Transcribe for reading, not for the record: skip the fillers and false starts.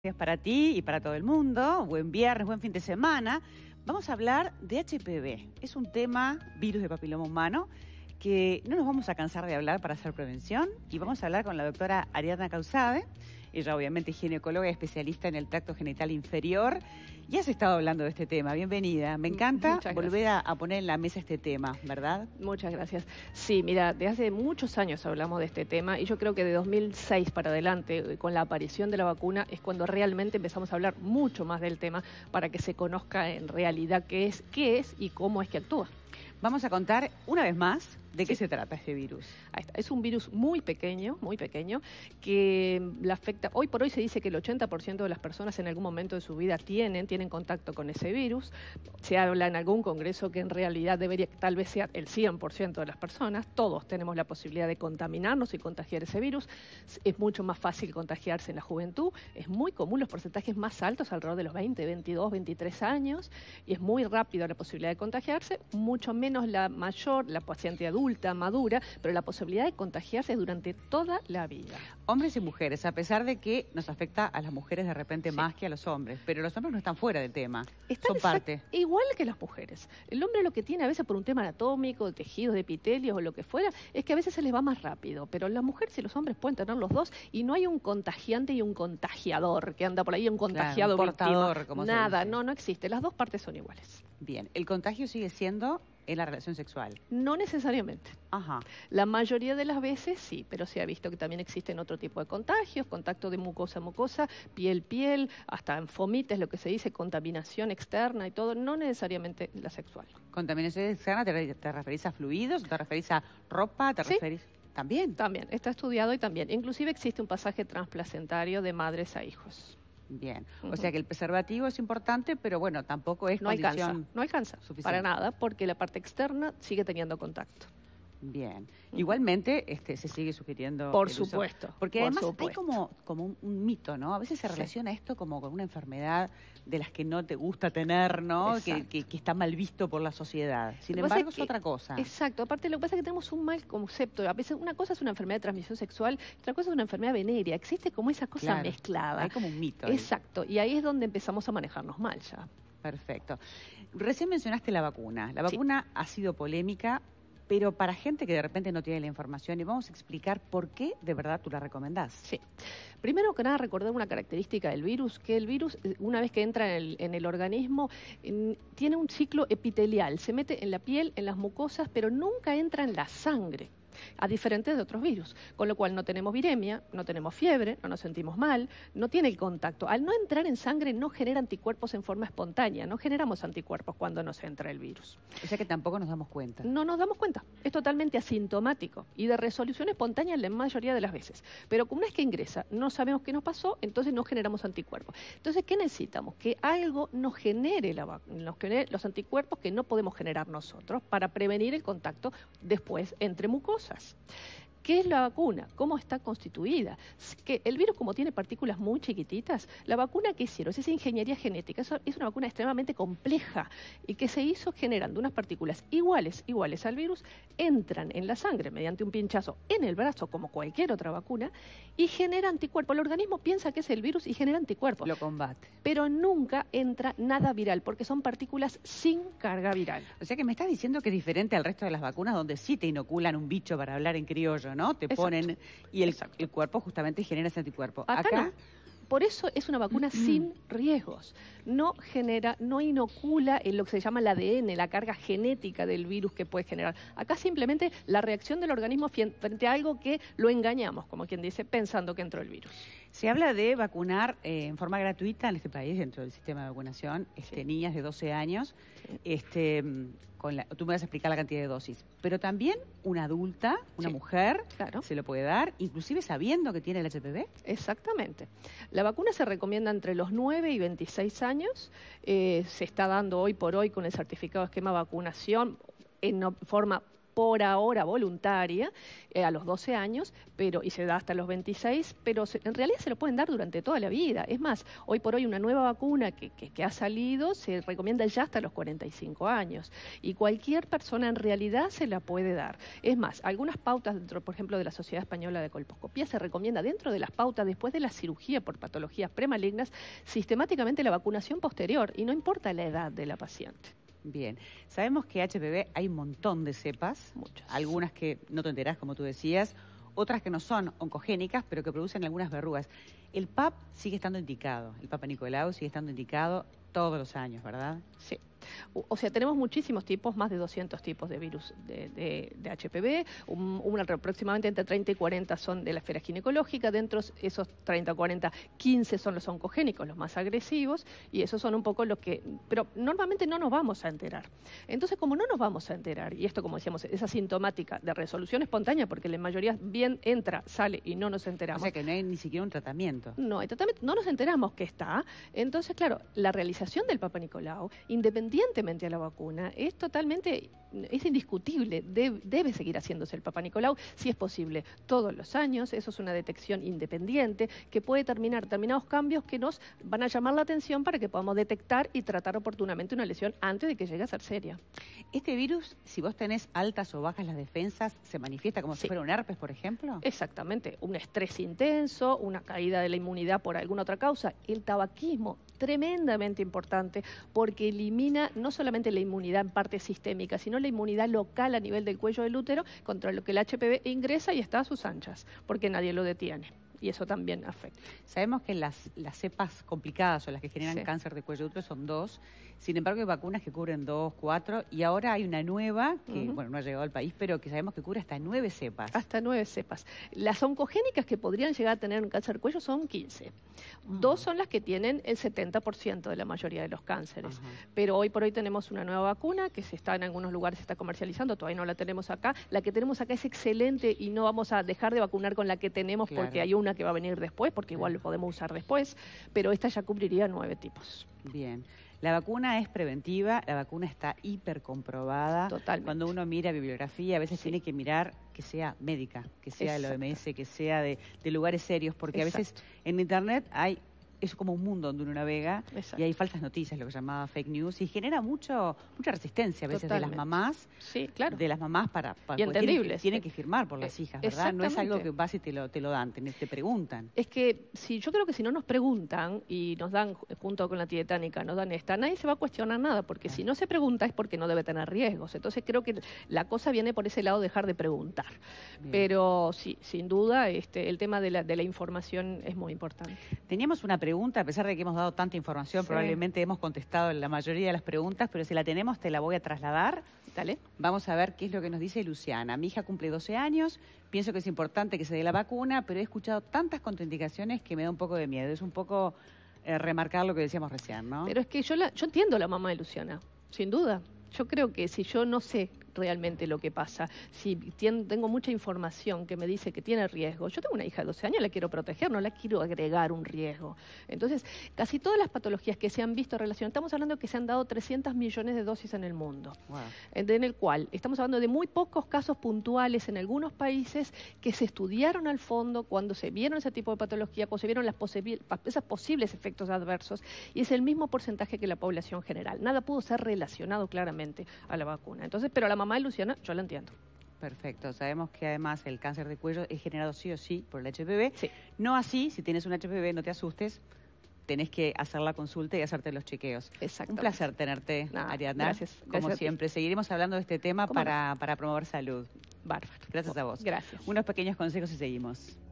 Gracias para ti y para todo el mundo. Buen viernes, buen fin de semana. Vamos a hablar de HPV. Es un tema, virus de papiloma humano, que no nos vamos a cansar de hablar para hacer prevención. Y vamos a hablar con la doctora Ariadna Causade. Ella obviamente ginecóloga y especialista en el tracto genital inferior. Y has estado hablando de este tema. Bienvenida. Me encanta volver a poner en la mesa este tema, ¿verdad? Muchas gracias. Sí, mira, de hace muchos años hablamos de este tema y yo creo que de 2006 para adelante, con la aparición de la vacuna, es cuando realmente empezamos a hablar mucho más del tema para que se conozca en realidad qué es y cómo es que actúa. Vamos a contar una vez más de qué se trata este virus. Ahí está. Es un virus muy pequeño, que le afecta. Hoy por hoy se dice que el 80% de las personas en algún momento de su vida tienen contacto con ese virus. Se habla en algún congreso que en realidad debería, tal vez sea el 100% de las personas. Todos tenemos la posibilidad de contaminarnos y contagiar ese virus. Es mucho más fácil contagiarse en la juventud. Es muy común, los porcentajes más altos, alrededor de los 20, 22, 23 años. Y es muy rápido la posibilidad de contagiarse, mucho menos la paciente adulta, madura, pero la posibilidad de contagiarse es durante toda la vida. Hombres y mujeres, a pesar de que nos afecta a las mujeres de repente más que a los hombres, pero los hombres no están fuera del tema, son parte. Igual que las mujeres. El hombre lo que tiene a veces por un tema anatómico, de tejidos, de epitelios o lo que fuera, es que a veces se les va más rápido, pero las mujeres y los hombres pueden tener los dos y no hay un contagiante y un contagiador que anda por ahí, un contagiado, claro, un portador, como nada, se dice. no existe, las dos partes son iguales. Bien, el contagio sigue siendo en la relación sexual. No necesariamente. Ajá. La mayoría de las veces sí, pero se ha visto que también existen otro tipo de contagios, contacto de mucosa a mucosa, piel, hasta en fomites, lo que se dice, contaminación externa y todo, no necesariamente la sexual. ¿Contaminación externa te referís a fluidos, te referís a ropa, te referís...? ¿También? También, está estudiado y también. Inclusive existe un pasaje transplacentario de madres a hijos. Bien, o sea que el preservativo es importante, pero bueno, tampoco es condición no alcanza suficiente. Para nada, porque la parte externa sigue teniendo contacto. Bien, igualmente se sigue sugiriendo por supuesto, porque además hay como un mito, ¿no? A veces se relaciona esto como con una enfermedad de las que no te gusta tener, ¿no? Que está mal visto por la sociedad. Sin embargo, es otra cosa. Exacto, aparte lo que pasa es que tenemos un mal concepto. A veces una cosa es una enfermedad de transmisión sexual, otra cosa es una enfermedad venérea. Existe como esa cosa mezclada. Hay como un mito. Exacto, y ahí es donde empezamos a manejarnos mal ya. Perfecto. Recién mencionaste la vacuna. La vacuna ha sido polémica, pero para gente que de repente no tiene la información, y vamos a explicar por qué de verdad tú la recomendás. Sí. Primero que nada, recordar una característica del virus, que el virus, una vez que entra en el organismo, tiene un ciclo epitelial, se mete en la piel, en las mucosas, pero nunca entra en la sangre, a diferencia de otros virus, con lo cual no tenemos viremia, no tenemos fiebre, no nos sentimos mal, no tiene el contacto. Al no entrar en sangre no genera anticuerpos en forma espontánea, no generamos anticuerpos cuando nos entra el virus. O sea que tampoco nos damos cuenta. No nos damos cuenta, es totalmente asintomático y de resolución espontánea en la mayoría de las veces. Pero una vez que ingresa, no sabemos qué nos pasó, entonces no generamos anticuerpos. Entonces, ¿qué necesitamos? Que algo nos genere los anticuerpos que no podemos generar nosotros para prevenir el contacto después entre mucosas. ¿Qué es la vacuna? ¿Cómo está constituida? Que el virus, como tiene partículas muy chiquititas, la vacuna que hicieron, esa ingeniería genética, es una vacuna extremadamente compleja y que se hizo generando unas partículas iguales al virus, entran en la sangre mediante un pinchazo en el brazo, como cualquier otra vacuna, y genera anticuerpos. El organismo piensa que es el virus y genera anticuerpos. Lo combate. Pero nunca entra nada viral, porque son partículas sin carga viral. O sea que me estás diciendo que es diferente al resto de las vacunas, donde sí te inoculan un bicho, para hablar en criollo, ¿no? Te ponen y el cuerpo justamente genera ese anticuerpo. Acá no. Por eso es una vacuna sin riesgos. No inocula en lo que se llama el ADN, la carga genética del virus que puede generar. Acá simplemente la reacción del organismo frente a algo que lo engañamos, como quien dice, pensando que entró el virus. Se habla de vacunar en forma gratuita en este país, dentro del sistema de vacunación, niñas de 12 años. Tú me vas a explicar la cantidad de dosis. Pero también una adulta, una mujer, se lo puede dar, inclusive sabiendo que tiene el HPV. Exactamente. La vacuna se recomienda entre los 9 y 26 años. Se está dando hoy por hoy con el certificado de esquema de vacunación en forma por ahora voluntaria, a los 12 años, y se da hasta los 26, pero en realidad se lo pueden dar durante toda la vida. Es más, hoy por hoy una nueva vacuna que ha salido se recomienda ya hasta los 45 años. Y cualquier persona en realidad se la puede dar. Es más, algunas pautas dentro, por ejemplo, de la Sociedad Española de Colposcopía se recomienda dentro de las pautas, después de la cirugía por patologías premalignas, sistemáticamente la vacunación posterior, y no importa la edad de la paciente. Bien, sabemos que HPV hay un montón de cepas, Muchas. Algunas que no te enterás, como tú decías, otras que no son oncogénicas, pero que producen algunas verrugas. El PAP sigue estando indicado, el Papa Nicolau sigue estando indicado todos los años, ¿verdad? Sí. O sea, tenemos muchísimos tipos, más de 200 tipos de virus de HPV, aproximadamente entre 30 y 40 son de la esfera ginecológica, dentro de esos 30 o 40, 15 son los oncogénicos, los más agresivos, y esos son un poco los que, pero normalmente no nos vamos a enterar. Entonces, como no nos vamos a enterar, y esto, como decíamos, es asintomática de resolución espontánea, porque la mayoría bien entra, sale y no nos enteramos. O sea que no hay ni siquiera un tratamiento. No hay tratamiento, no nos enteramos que está. Entonces, claro, la realización del Papa Nicolau, independientemente a la vacuna, es indiscutible, debe seguir haciéndose el Papa Nicolau, si es posible, todos los años. Eso es una detección independiente que puede terminar determinados cambios que nos van a llamar la atención para que podamos detectar y tratar oportunamente una lesión antes de que llegue a ser seria. ¿Este virus, si vos tenés altas o bajas las defensas, se manifiesta como si fuera un herpes, por ejemplo? Exactamente, un estrés intenso, una caída de la inmunidad por alguna otra causa. El tabaquismo, tremendamente importante, porque elimina no solamente la inmunidad en parte sistémica, sino la inmunidad local a nivel del cuello del útero, contra lo que el HPV ingresa y está a sus anchas, porque nadie lo detiene. Y eso también afecta. Sabemos que las cepas complicadas o las que generan cáncer de cuello de útero son 2, sin embargo hay vacunas que cubren 2, 4, y ahora hay una nueva que, bueno, no ha llegado al país, pero que sabemos que cubre hasta 9 cepas. Hasta 9 cepas. Las oncogénicas que podrían llegar a tener un cáncer de cuello son 15. 2 son las que tienen el 70% de la mayoría de los cánceres. Pero hoy por hoy tenemos una nueva vacuna que en algunos lugares se está comercializando, todavía no la tenemos acá. La que tenemos acá es excelente y no vamos a dejar de vacunar con la que tenemos porque hay una que va a venir después, porque igual lo podemos usar después, pero esta ya cubriría 9 tipos. Bien. La vacuna es preventiva, la vacuna está hipercomprobada. Totalmente. Cuando uno mira bibliografía, a veces tiene que mirar que sea médica, que sea de la OMS, que sea de lugares serios, porque a veces en Internet es como un mundo donde uno navega y hay falsas noticias, lo que llamaba fake news, y genera mucha resistencia a veces de las mamás. Sí, claro. De las mamás para y entendibles. Tienen que firmar por las hijas, ¿verdad? No es algo que vas y te lo dan, te preguntan. Es que yo creo que si no nos preguntan y nos dan, junto con la dietética, nos dan esta, nadie se va a cuestionar nada, porque si no se pregunta es porque no debe tener riesgos. Entonces creo que la cosa viene por ese lado, dejar de preguntar. Bien. Pero sí, sin duda, el tema de la información es muy importante. Teníamos una pregunta, a pesar de que hemos dado tanta información, probablemente hemos contestado la mayoría de las preguntas, pero si la tenemos te la voy a trasladar. Dale. Vamos a ver qué es lo que nos dice Luciana. Mi hija cumple 12 años, pienso que es importante que se dé la vacuna, pero he escuchado tantas contraindicaciones que me da un poco de miedo. Es un poco remarcar lo que decíamos recién, ¿no? Pero es que yo entiendo a la mamá de Luciana, sin duda. Yo creo que si yo no sé realmente lo que pasa, si tengo mucha información que me dice que tiene riesgo, yo tengo una hija de 12 años, la quiero proteger, no la quiero agregar un riesgo. Entonces, casi todas las patologías que se han visto relacionadas, estamos hablando de que se han dado 300 millones de dosis en el mundo, en el cual estamos hablando de muy pocos casos puntuales en algunos países que se estudiaron al fondo cuando se vieron ese tipo de patología, cuando se vieron esos posibles efectos adversos, y es el mismo porcentaje que la población general. Nada pudo ser relacionado claramente a la vacuna. Entonces, pero la mamá de Luciana, yo la entiendo. Perfecto. Sabemos que además el cáncer de cuello es generado sí o sí por el HPV. Sí. No así, si tienes un HPV, no te asustes, tenés que hacer la consulta y hacerte los chequeos. Exacto. Un placer tenerte, Ariadna. Gracias. Como siempre, seguiremos hablando de este tema para promover salud. Bárbaro. Gracias a vos. Gracias. Unos pequeños consejos y seguimos.